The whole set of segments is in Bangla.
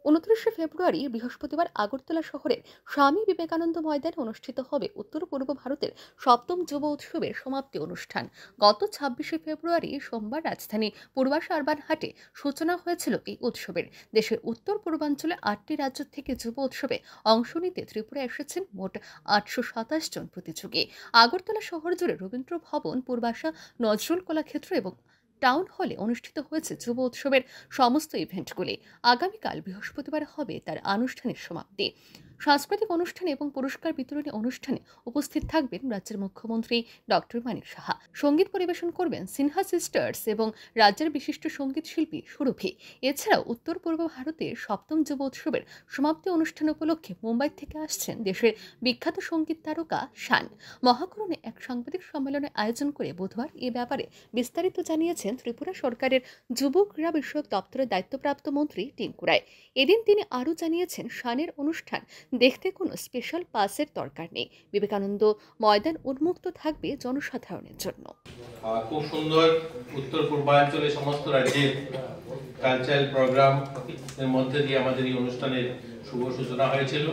29শে ফেব্রুয়ারি বৃহস্পতিবার আগরতলা শহরের স্বামী বিবেকানন্দ ময়দানে অনুষ্ঠিত হবে উত্তর পূর্ব ভারতের সপ্তম যুব উৎসবের সমাপ্তি অনুষ্ঠান। গত 26শে ফেব্রুয়ারি সোমবার রাজধানী পূর্বাশ আরবান হাটে সূচনা হয়েছিল এই উৎসবের। দেশের উত্তর পূর্বাঞ্চলে 8টি রাজ্য থেকে যুব উৎসবে অংশ নিতে ত্রিপুরা এসেছেন মোট 827 জন প্রতিযোগী। আগরতলা শহর জুড়ে রবীন্দ্র ভবন, পূর্বাশা নজরুল কলাক্ষেত্র এবং টাউন হলে অনুষ্ঠিত হয়েছে যুব উৎসবের সমস্ত ইভেন্টগুলি। আগামীকাল বৃহস্পতিবার হবে তার আনুষ্ঠানিক সমাপ্তি। সাংস্কৃতিক অনুষ্ঠান এবং পুরস্কার বিতরণী অনুষ্ঠানে উপস্থিত থাকবেন রাজ্যের মুখ্যমন্ত্রী ডক্টর মানিক সাহা। সঙ্গীত পরিবেশন করবেন সিনহা সিস্টার্স এবং রাজ্যের বিশিষ্ট সঙ্গীত শিল্পী সুরভি। এছাড়াও উত্তর পূর্ব ভারতের সপ্তম যুব উৎসবের সমাপ্তি অনুষ্ঠান উপলক্ষে মুম্বাই থেকে আসছেন দেশের বিখ্যাত সঙ্গীত তারকা শান। মহাকরণে এক সাংবাদিক সম্মেলনের আয়োজন করে বুধবার এ ব্যাপারে বিস্তারিত জানিয়েছেন ত্রিপুরা সরকারের যুব ক্রীড়া বিষয়ক দপ্তরের দায়িত্বপ্রাপ্ত মন্ত্রী টিঙ্কু রায়। এদিন তিনি আরও জানিয়েছেন, শানের অনুষ্ঠান দেখতে কোনো স্পেশাল পাসের দরকার নেই। বিবেকানন্দ ময়দান উন্মুক্ত থাকবে জনসাধারণের জন্য। খুব সুন্দর উত্তর পূর্বাঞ্চলে সমস্ত রাজ্যের কালচারাল প্রোগ্রাম এর মধ্যে দিয়ে আমাদের এই অনুষ্ঠানের শুভ সূচনা হয়েছিল।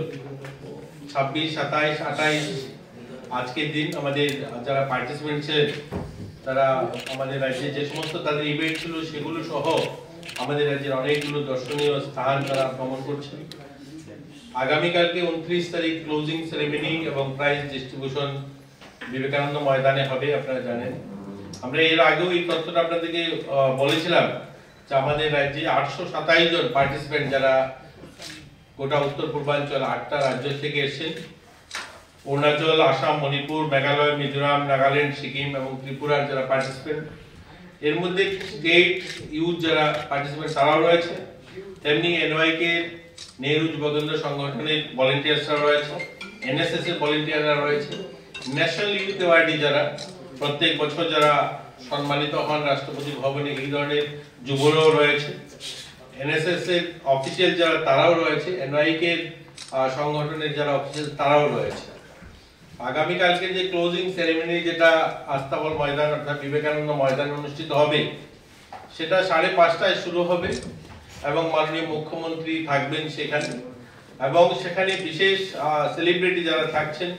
26, 27, 28 আজকের দিন আমাদের যারা পার্টিসিপেন্ট ছিলেন তারা আমাদের রাজ্যে যে সমস্ত তাদের ইভেন্ট ছিল সেগুলো সহ আমাদের রাজ্যের অনেকগুলো দর্শনীয় স্থান তারা ভ্রমণ করছেন। আগামীকালকে 29 তারিখ ক্লোজিং সেরেমনি এবং প্রাইজ ডিস্ট্রিবিউশন বিবেকানন্দ ময়দানে হবে, আপনারা জানেন। আমরা এর আগেও এই তথ্যটা আপনাদেরকে বলেছিলাম যে আমাদের রাজ্যে 827 জন পার্টিসিপেন্ট যারা গোটা উত্তর পূর্বাঞ্চল 8টা রাজ্য থেকে এসেছেন। অরুণাচল, আসাম, মণিপুর, মেঘালয়, মিজোরাম, নাগাল্যান্ড, সিকিম এবং ত্রিপুরার যারা পার্টিসিপেন্ট, এর মধ্যে স্টেট ইউথ যারা পার্টিসিপেন্ট তারাও রয়েছে। তেমনি এনওয়াইকে নেহরু যুবকেন্দ্র সংগঠনের ভলেন্টিয়ার্সরা রয়েছে, এনএসএস এর ভলেন্টিয়াররা রয়েছে, ন্যাশনাল ইউথ অ্যাওয়ার্ডি যারা প্রত্যেক বছর যারা সম্মানিত হন রাষ্ট্রপতি ভবনে, এই ধরনের যুবরাও রয়েছে। এনএসএস এর অফিসিয়াল যারা তারাও রয়েছে, এনওয়াইকে সংগঠনের যারা অফিসিয়াল তারাও রয়েছে। আগামীকালকে যে ক্লোজিং সেরেমনি যেটা আস্তাবল ময়দান অর্থাৎ বিবেকানন্দ ময়দান অনুষ্ঠিত হবে সেটা 5:30টায় শুরু হবে এবং মাননীয় মুখ্যমন্ত্রী থাকবেন সেখানে। এবং সেখানে বিশেষ সেলিব্রিটি যারা থাকছেন,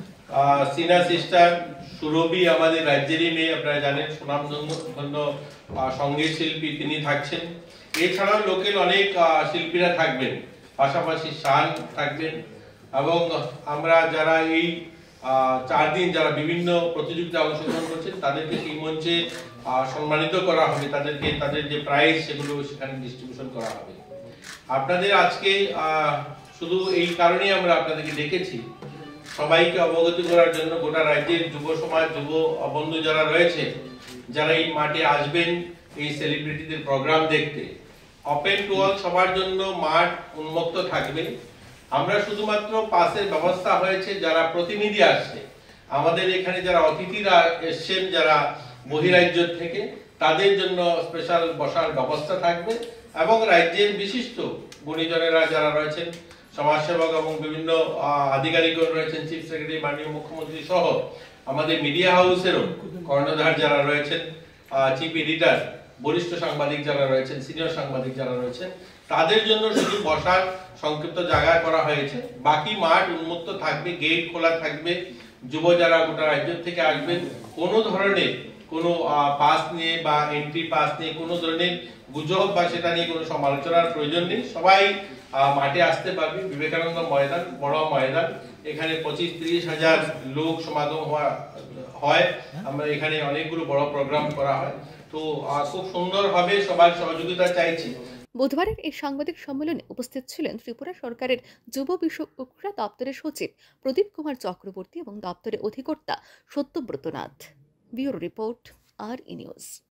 সিনহা সিস্টার সুরভি আমাদের রাজ্যেরই মেয়ে, আপনারা জানেন, সুনামধন্য সঙ্গীত শিল্পী, তিনি থাকছেন। এছাড়াও লোকাল অনেক শিল্পীরা থাকবেন, পাশাপাশি শান থাকবেন। এবং আমরা যারা এই 4 দিন যারা বিভিন্ন প্রতিযোগিতায় অংশগ্রহণ করছেন তাদেরকে সেই মঞ্চে সম্মানিত করা হবে, তাদেরকে তাদের যে প্রাইজ সেগুলো সেখানে ডিস্ট্রিবিউশন করা হবে। আপনাদের আজকে শুধু এই কারণেই আমরা আপনাদেরকে ডেকেছি, সবাইকে অবগত করার জন্য গোটা রাজ্যের যুব সমাজ, যুব বন্ধু যারা রয়েছে, যারা এই মাঠে আসবেন এই সেলিব্রিটিদের প্রোগ্রাম দেখতে, ওপেন টু অল, সবার জন্য মাঠ উন্মুক্ত থাকবে। আমরা শুধুমাত্র পাসের ব্যবস্থা হয়েছে যারা প্রতিনিধি আসছে, আমাদের এখানে যারা অতিথিরা এসছেন যারা বহিরাজ্য থেকে, তাদের জন্য স্পেশাল বসার ব্যবস্থা থাকবে। এবং রাজ্যের বিশিষ্ট গুণীজনেরা যারা রয়েছেন, সমাজসেবক এবং বিভিন্ন আধিকারিকরা রয়েছেন, চিফ সেক্রেটারি, মাননীয় মুখ্যমন্ত্রী সহ আমাদের মিডিয়া হাউসেরও কর্ণধার যারা রয়েছেন, চিফ এডিটর, বরিষ্ঠ সাংবাদিক যারা রয়েছেন, সিনিয়র সাংবাদিক যারা রয়েছেন, তাদের জন্য শুধু বসার সংক্ষিপ্ত জায়গা করা হয়েছে। বাকি মাঠ উন্মুক্ত থাকবে, গেট খোলা থাকবে। যুব যারা গোটা রাজ্য থেকে আসবেন, কোনো ধরনের কোনো পাস নিয়ে বা এন্ট্রি পাস নিয়ে কোনো ধরনের গুজব বা সেটা নিয়ে কোনো সমালোচনার প্রয়োজন নেই। সবাই মাঠে আসতে পারবে। বিবেকানন্দ ময়দান বড় ময়দান, এখানে 25-30 হাজার লোক সমাগম হয়। আমরা এখানে অনেকগুলো বড় প্রোগ্রাম করা হয়, তো খুব সুন্দর হবে, সবার সহযোগিতা চাইছি। বুধবারের এই সাংবাদিক সম্মেলনে উপস্থিত ছিলেন ত্রিপুরা সরকারের যুব বিষয়ক ক্রীড়া দপ্তরের সচিব প্রদীপ কুমার চক্রবর্তী এবং দপ্তরের অধিকর্তা সত্যব্রত নাথ। ব্যুরো রিপোর্ট, আর ই নিউজ।